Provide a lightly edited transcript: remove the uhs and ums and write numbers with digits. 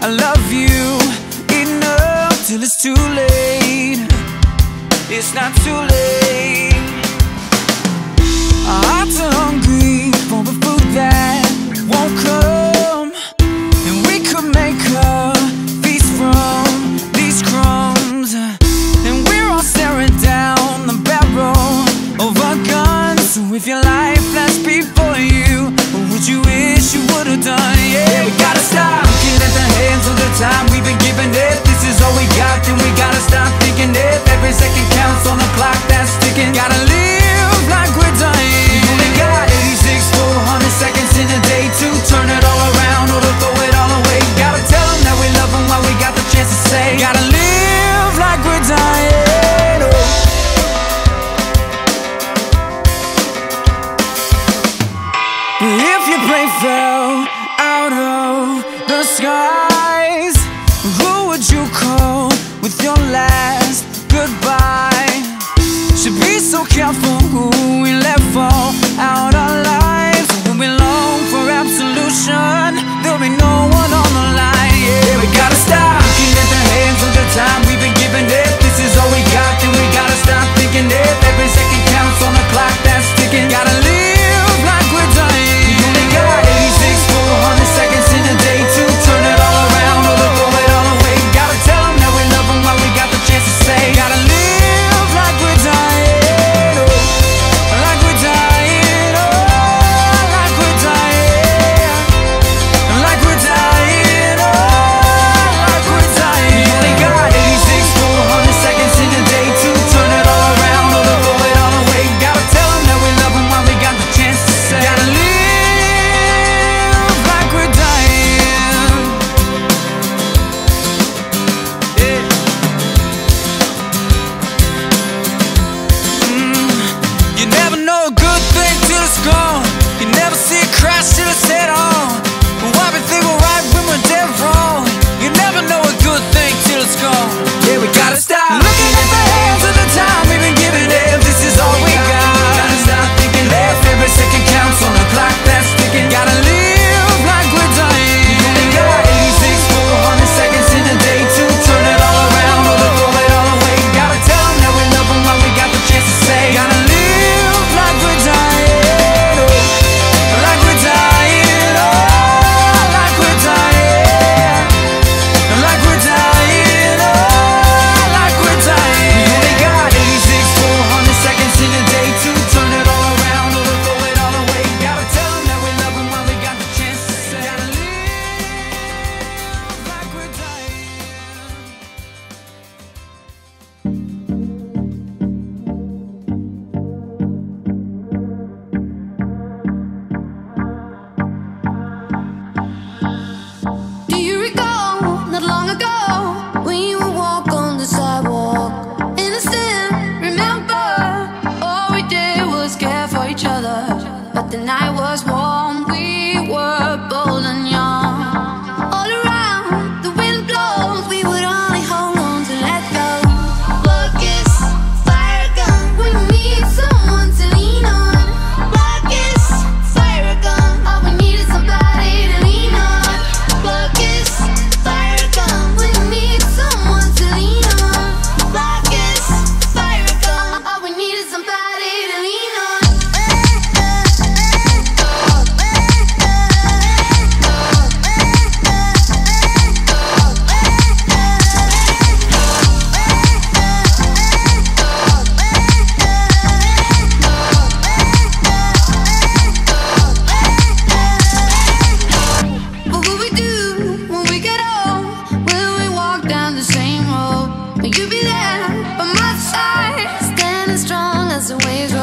love you enough till it's too late. It's not too late. Our hearts are hungry for the food that won't come, and we could make a feast from these crumbs. And we're all staring down the barrel of a gun. So if your life flashed before you, what would you wish you would have done? Yeah, we gotta stop looking at the hands of the time we've been given. If this is all we got, then we gotta stop thinking. If every second counts on the clock that's ticking, gotta live like we're dying. You only got 86 full 100 seconds in a day to turn it all around or to throw it all away. Gotta tell them that we love them while we got the chance to say, gotta live like we're dying. Oh. If your plane fell out of the skies, who would you call with your last goodbye? Should be so careful who we let fall out our lives. When we long for absolution, there'll be no one on the line. Yeah, we gotta stop looking at the hands of the time we've been given. If this is all we got, then we gotta stop thinking. If every second counts on the clock that's ticking, gotta live like we're dying. You only got 86 full 100 seconds in a day to turn it all around or to throw it all away. Gotta tell them that we love them while we got the chance to say, gotta live like we're dying. Oh, like we're dying. Oh, like we're dying. Like we're dying. Oh, like we're dying. You only got 86 full 100 seconds in a day to turn it all around or to throw it all away. Gotta tell them that we love them while we got the chance to say, gotta live like we're dying. Yeah. You never know a good thing till it's gone. You never see it crash till it's head on. Why we think we're right when we're dead wrong? You never know a good thing till it's gone. Yeah, we gotta stop looking at the hands of the time we've been given. If this is all we got, gotta stop thinking. If every second counts on the clock that's ticking, gotta live like we're dying. You only got 86 full 100 seconds in a day to turn it all around or to throw it all away. Gotta tell them that we love them while we got the chance to say, gotta live like we're dying. Oh, like we're dying. Oh, like we're dying. Like we're dying. Oh, like we're dying. You only got 86 full 100 seconds in a day to turn it all around or to throw it all away. Gotta tell them that we love them while we got the chance to say, gotta live like we're dying. Do you recall, not long ago, when you would walk on the sidewalk? Innocent, remember, all we did was care for each other. But the night was warm, we were bold and young. All around, the wind blows, we would only hold on to let go. Focus, fire gun, we need someone to lean on. Focus, fire gun, all we need is somebody to lean on. Focus, fire gun, we need someone to lean on. Focus, fire gun, all we need is somebody to lean on. What will we do when we get old? Will we walk down the same road? Will you be there by my side, standing strong as the waves roll?